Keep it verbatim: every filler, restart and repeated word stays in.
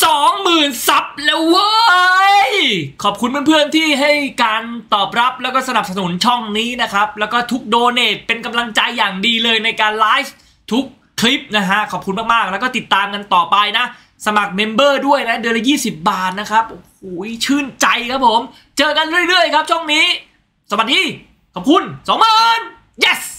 สองหมื่นซับแล้วเว้ยขอบคุณเพื่อนๆที่ให้การตอบรับแล้วก็สนับสนุนช่องนี้นะครับแล้วก็ทุกโดเนทเป็นกำลังใจอย่างดีเลยในการไลฟ์ทุกคลิปนะฮะขอบคุณมากๆแล้วก็ติดตามกันต่อไปนะสมัครเมมเบอร์ด้วยนะเดือนละยี่สิบบาทนะครับโอ้โหชื่นใจครับผมเจอกันเรื่อยๆครับช่องนี้สวัสดีขอบคุณสองหมื่น yes